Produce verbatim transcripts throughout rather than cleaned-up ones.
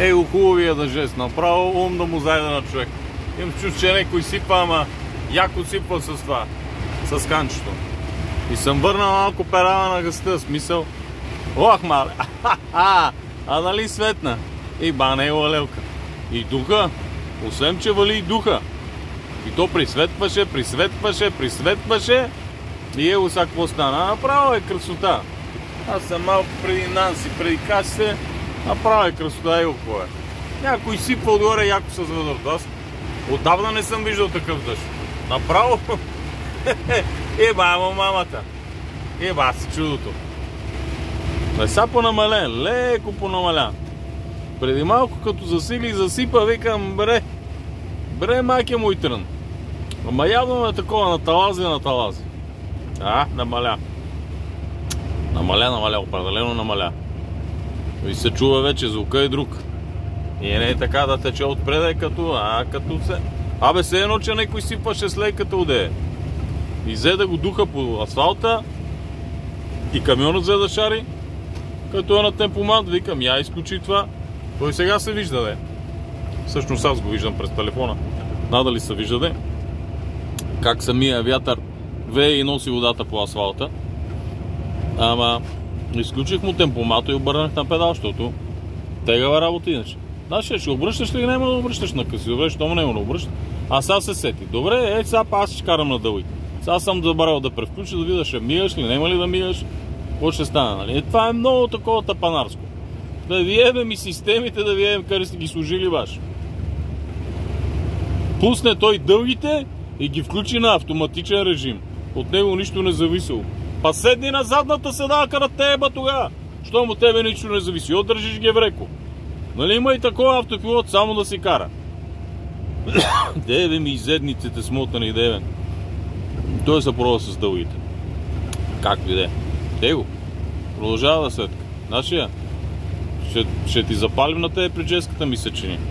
Его хубавия да жест, направо ум да му зайде на човек. Имам чувство, че някой сипа, ама яко сипва с това, с канчето. И съм върнал малко перава на гъста, смисъл. Ох, мале, а нали светна? И бана е лелка. И духа, освен че вали и духа. И то присветваше, присветваше, присветваше. И ево сега какво стана? Направо е красота. Аз съм малко преди Нанси, преди касите. Направо е красота, ево какво е. Някой сипва отгоре яко с ведрото. Аз отдавна не съм виждал такъв дъжд. Направо. Еба, ама мамата. Еба си чудото. Не са понамален, леко понамалян. Преди малко като засили и засипа, викам, бре, бре, майке му и трън. Ама явно е такова, наталази, наталази. А, намаля. Намаля, намаля, определено намаля. И се чува вече, звука е друг. И не е така да тече отпреда, като, а, като се... Абе, се едно, че някой сипваше с лейката одее. И взе да го духа по асфалта. И камионът взе да шари. Като е на темпомат, викам, я изключи това. Той сега се вижда, де. Всъщност аз го виждам през телефона. Надали се вижда, де. Как самия вятър вее и носи водата по асфалта. Ама изключих му темпомата и обърнах на педал, защото тегава работа иначе. Значи, ще обръщаш ли, няма да обръщаш на къси. Добре, щом няма да обръщаш. А сега се сети. Добре, е, сега аз ще карам на дълги. Сега съм забравил да превключа, да видя, ще миеш ли, няма ли да миеш. Какво ще стане, нали? Е, това е много такова тапанарско. Да ви ебем и системите, да ви ебем къде сте ги служили баш. Пусне той дългите и ги включи на автоматичен режим. От него нищо не зависело. Па седни на задната седалка на теба тогава. Щом от тебе нищо не зависи. Отдържиш ги вреко. Нали има и такова автопилот, само да си кара. Деве ми изедниците смотани, деве. Той се пробва с дългите. Както и де. Его. Продължава да светка. Значи я. Ще, ще ти запалим на тебе прическата, ми се чини.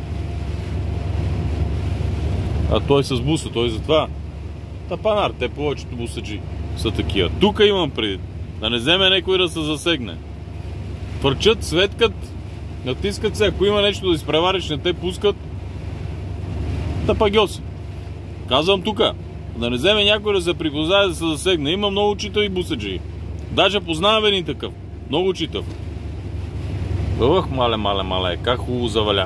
А той с буса, той затова. Тапанар, те повечето бусаджи са такива. Тук имам преди. Да не вземе някой да се засегне. Фърчат, светкат, натискат се. Ако има нещо да изпревариш, не те пускат. Тапагьоси. Казвам тука. Да не вземе някой да се припознае да се засегне. Има много учител и бусаджи. Даже познавам един такъв. Много учител. Ох, мале, мале, мале. Как хубаво заваля.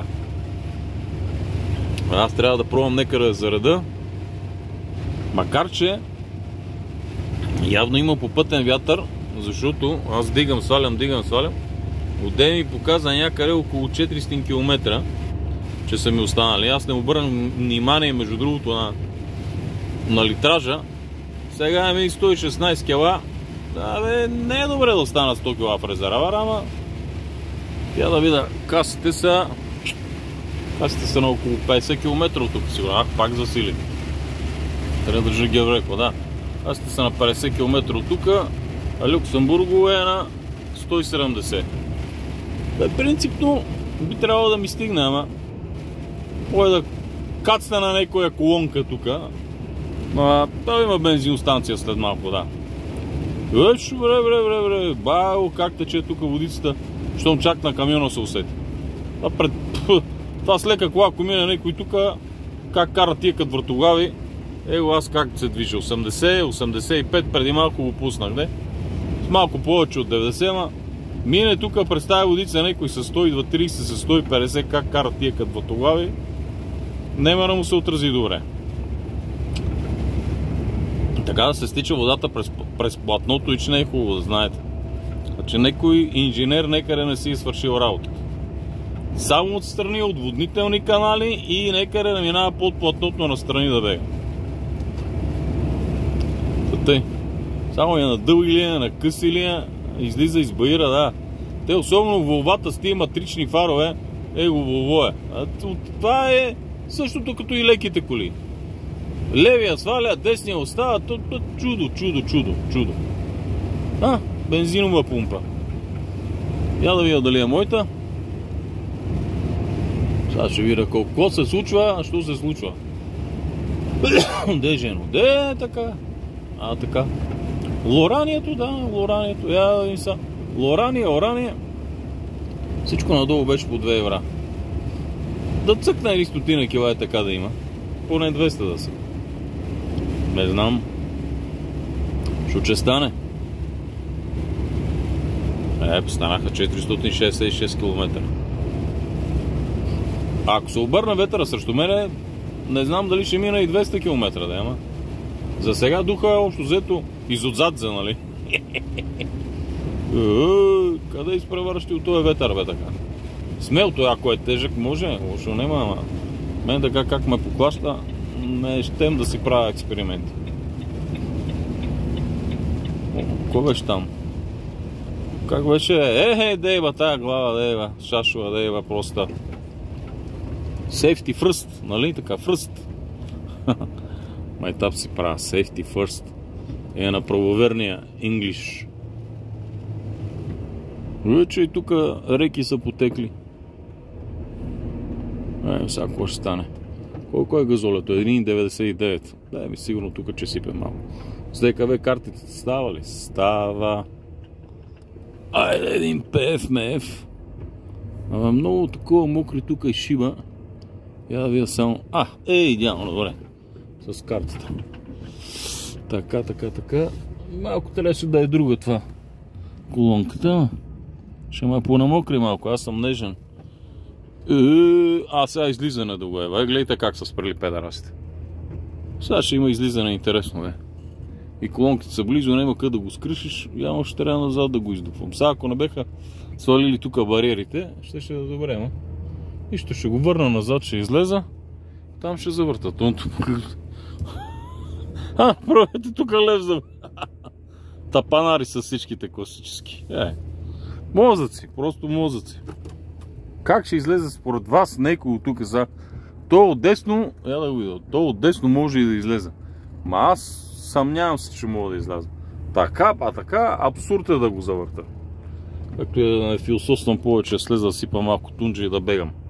Аз трябва да пробвам нека да зареда. Макар че явно има попътен вятър, защото аз дигам, свалям, дигам, свалям. Отде ми показа някъде около четиристотин километра, че са ми останали. Аз не обърнам внимание, между другото, на, на литража. Сега е сто и шестнайсет кила. Да, бе, не е добре да останат сто кила в резервар, ама я да видя. Касите са Касите са на около петдесет километра от тук, сигурно. Ах, пак засили. Трябва да държа гевреко, да. Касите са на петдесет километра от тук, а Люксембурго е на сто и седемдесет. Бе, принципно би трябвало да ми стигне, ама може да кацна на някоя колонка тук. Ама това има бензиностанция след малко, да. Еш, вре, вре, вре, вре, бао, как тече тук водицата, щом чак на камиона се усети. Това, пред... Това с лека кола, ако мине някой тук, как кара тия като вратоглави, его аз как се движа, осемдесет, осемдесет и пет, преди малко го пуснах, не? С малко повече от деветдесет, ма мине тук през тази водица някой с сто и трийсет, с сто и петдесет, как кара тия като вратоглави, нема да му се отрази добре. Така да се стича водата през, през платното и че не е хубаво, да знаете. Значи някой инженер некъде не си е свършил работата. Само отстрани от воднителни канали и некъде да минава под платното настрани да бега. Тъй. Само е на дълги линия, на къси линия, излиза из баира, да. Те особено в Волвата с тия матрични фарове, его Волво е. А това е същото като и леките коли. Левия сваля, десния остава, то, то чудо, чудо, чудо, чудо. А, бензинова пумпа. Я да видя дали е моята. Сега ще видя колко се случва, а що се случва. Де жено? Де така? А, така. Лоранието, да, лоранието. Я да ни са. Лорания, орания. Всичко надолу беше по две евра. Да цъкна или стотина кила е така да има. Поне двеста да са. Не знам. Шо че стане? Е, станаха четиристотин шейсет и шест километра. Ако се обърна ветъра срещу мене, не знам дали ще мина и двеста километра, да, ама. За сега духа е общо взето изотзадзе, нали? Къде изпреварщи от този ветър, бе, така? Смел той, ако е тежък, може, лошо нема, ама мен така как ме поклаща, не щем да си правя експерименти. О, кой беше там? Как беше? Ехе, дейва тая глава, дейва, шашова, дейва, просто. Safety first, нали така, first. Майтап си правя, safety first. Е на правоверния English. Вече и тук реки са потекли. Е, сега какво ще стане? Колко е газолето? един деветдесет и девет. Дай ми сигурно тук, че сипе малко. С ДКВ картите става ли? Става. Айде един ПФ МФ. Ама много такова мокри тук и шиба. Я да видя само... А, е, идеално, добре. С картата. Така, така, така. Малко трябваше да е друга това. Колонката. Ще ме понамокри малко, аз съм нежен. Е, а сега излизане да го е. Гледайте как са спрели педарасите. Сега ще има излизане интересно, бе. И колонките са близо, няма къде да го скришиш, явно ще трябва назад да го издупвам. Сега ако не беха свалили тук бариерите, ще ще да добре, ма. И ще, ще го върна назад, ще излеза. Там ще завърта. А, пробайте тук левзам. Тапанари са всичките класически. Е, мозъци, просто мозъци. Как ще излезе според вас некой от тук за... То отдесно, я да го видя, то отдесно може и да излезе. Ма аз съмнявам се, че мога да изляза. Така, а така, абсурд е да го завърта. Както е да не философствам повече, слеза да сипа малко тунджа и да бегам.